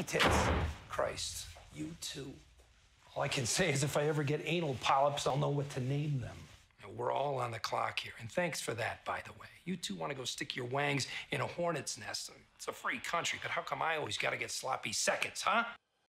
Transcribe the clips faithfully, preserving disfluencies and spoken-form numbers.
tits. Christ, you too. All I can say is if I ever get anal polyps, I'll know what to name them. And we're all on the clock here, and thanks for that, by the way. You two want to go stick your wangs in a hornet's nest. It's a free country, but how come I always got to get sloppy seconds, huh?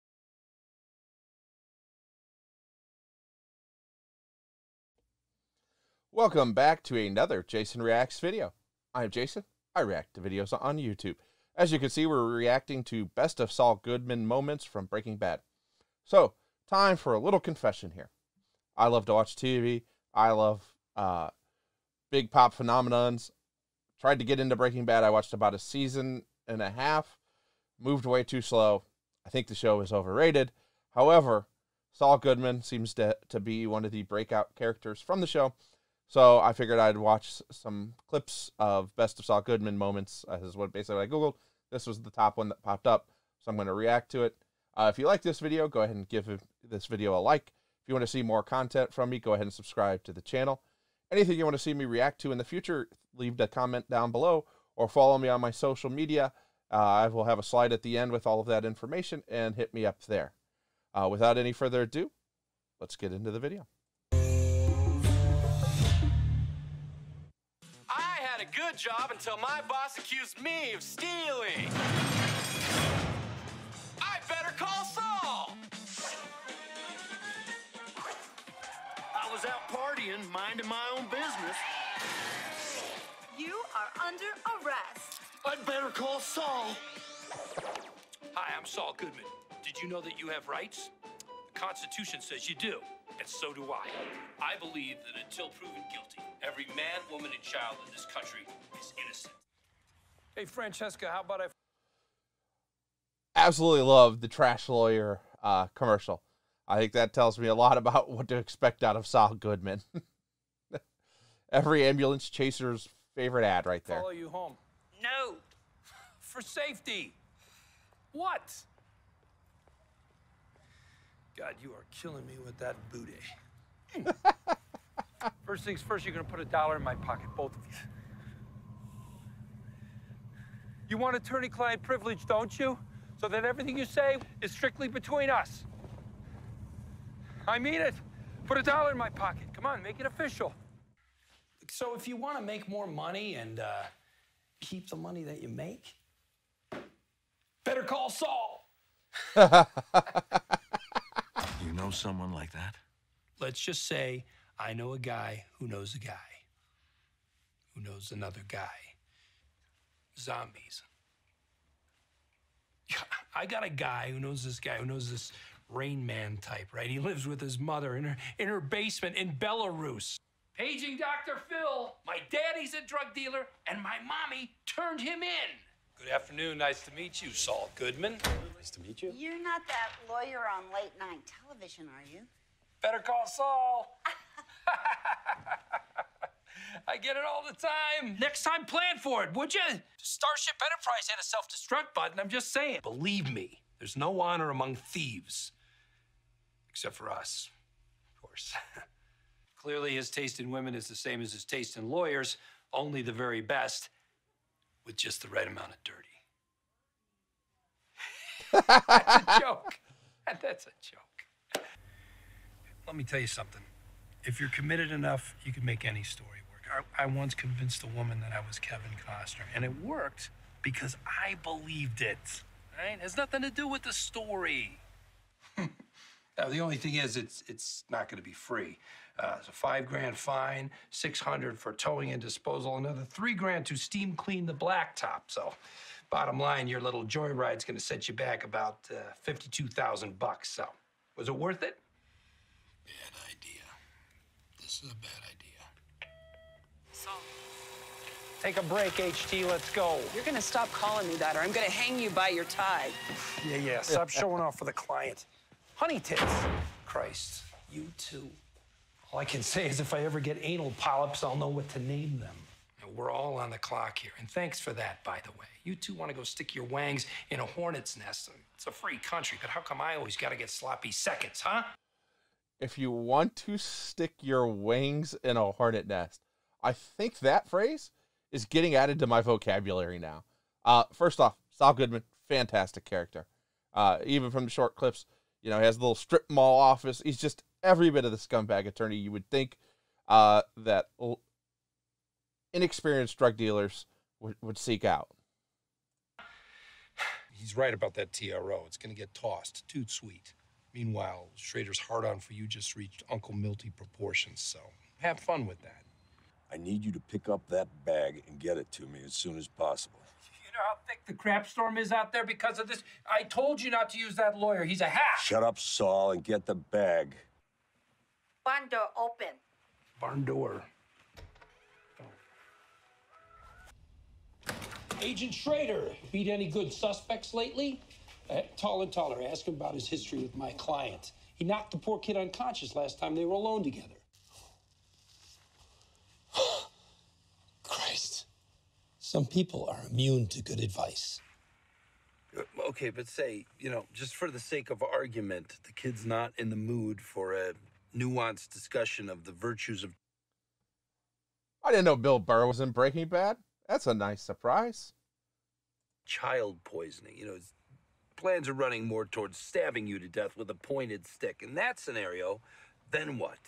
Welcome back to another Jason Reacts video. I'm Jason. I react to videos on YouTube. As you can see, we're reacting to best of Saul Goodman moments from Breaking Bad. So, time for a little confession here. I love to watch T V. I love uh, big pop phenomenons. Tried to get into Breaking Bad. I watched about a season and a half. Moved way too slow. I think the show is overrated. However, Saul Goodman seems to, to be one of the breakout characters from the show. So I figured I'd watch some clips of best of Saul Goodman moments. Uh, this is what basically I Googled. This was the top one that popped up, so I'm going to react to it. Uh, if you like this video, go ahead and give this video a like. If you want to see more content from me, go ahead and subscribe to the channel. Anything you want to see me react to in the future, leave a comment down below or follow me on my social media. Uh, I will have a slide at the end with all of that information, and hit me up there. Uh, without any further ado, let's get into the video. A good job until my boss accused me of stealing. I better call Saul. I was out partying, minding my own business. You are under arrest. I'd better call Saul. Hi, I'm Saul Goodman. Did you know that you have rights? The Constitution says you do, and so do I. I believe that until proven guilty, every man, woman, and child in this country is innocent. Hey, Francesca, how about I... Absolutely love the trash lawyer uh, commercial. I think that tells me a lot about what to expect out of Saul Goodman. Every ambulance chaser's favorite ad right there. Follow you home? No. For safety. What? God, you are killing me with that booty. First things first, you're going to put a dollar in my pocket, both of you. You want attorney-client privilege, don't you? So that everything you say is strictly between us. I mean it. Put a dollar in my pocket. Come on, make it official. So if you want to make more money and uh, keep the money that you make, better call Saul. You know someone like that? Let's just say I know a guy who knows a guy who knows another guy. Zombies. I got a guy who knows this guy who knows this Rain Man type, right? He lives with his mother in her in her basement in Belarus. Paging Doctor Phil. My daddy's a drug dealer, and my mommy turned him in. Good afternoon. Nice to meet you, Saul Goodman. Nice to meet you. You're not that lawyer on late night television, are you? Better call Saul. I get it all the time. Next time, plan for it, would you? Starship Enterprise had a self-destruct button. I'm just saying. Believe me, there's no honor among thieves. Except for us, of course. Clearly, his taste in women is the same as his taste in lawyers, only the very best, with just the right amount of dirty. That's a joke. That's a joke. Let me tell you something. If you're committed enough, you can make any story work. I, I once convinced a woman that I was Kevin Costner, and it worked because I believed it. Right? It has nothing to do with the story. Now, the only thing is, it's it's not going to be free. Uh, it's a five grand fine, six hundred for towing and disposal, another three grand to steam clean the blacktop. So, bottom line, your little joyride's going to set you back about uh, fifty-two thousand bucks. So, was it worth it? Bad idea. This is a bad idea. So, Take a break, H T. Let's go. You're gonna stop calling me that, or I'm gonna hang you by your tie. Yeah, yeah. Stop showing off for the client. Honey tits. Christ, you too. All I can say is if I ever get anal polyps, I'll know what to name them. And we're all on the clock here, and thanks for that, by the way. You two want to go stick your wangs in a hornet's nest. It's a free country, but how come I always got to get sloppy seconds, huh? If you want to stick your wings in a hornet nest, I think that phrase is getting added to my vocabulary now. Uh, first off, Saul Goodman, fantastic character. Uh, even from the short clips, you know, he has a little strip mall office. He's just every bit of the scumbag attorney you would think uh, that inexperienced drug dealers would, would seek out. He's right about that T R O. It's going to get tossed. Too sweet. Meanwhile, Schrader's hard-on for you just reached Uncle Milty proportions, so have fun with that. I need you to pick up that bag and get it to me as soon as possible. You know how thick the crap storm is out there because of this? I told you not to use that lawyer. He's a hack. Shut up, Saul, and get the bag. Barn door open. Barn door. Agent Schrader, beat any good suspects lately? Uh, tall and taller, ask him about his history with my client. He knocked the poor kid unconscious last time they were alone together. Christ. Some people are immune to good advice. Okay, but say, you know, just for the sake of argument, the kid's not in the mood for a nuanced discussion of the virtues of... I didn't know Bill Burr was in Breaking Bad. That's a nice surprise. Child poisoning. You know, his plans are running more towards stabbing you to death with a pointed stick. In that scenario, then what?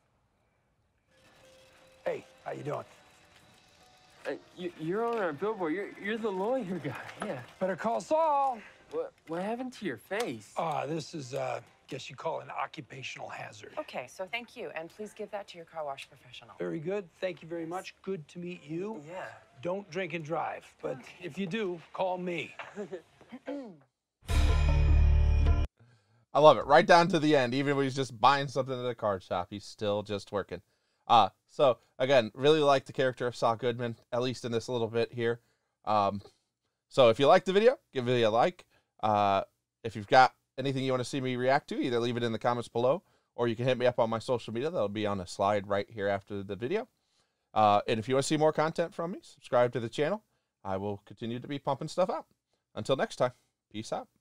Hey, how you doing? Uh, you, you're on our billboard. You're, you're the lawyer guy, yeah. Better call Saul. What, what happened to your face? Ah, uh, this is, uh, guess you call it an occupational hazard. Okay, so thank you, and please give that to your car wash professional. Very good. Thank you very much. Good to meet you. Yeah. Don't drink and drive, but if you do, call me. I love it. Right down to the end. Even when he's just buying something at a card shop, he's still just working. Uh, so, again, really like the character of Saul Goodman, at least in this little bit here. Um, so if you like the video, give it a like. Uh, if you've got anything you want to see me react to, either leave it in the comments below, or you can hit me up on my social media. That'll be on a slide right here after the video. Uh, and if you want to see more content from me, subscribe to the channel. I will continue to be pumping stuff out. Until next time, peace out.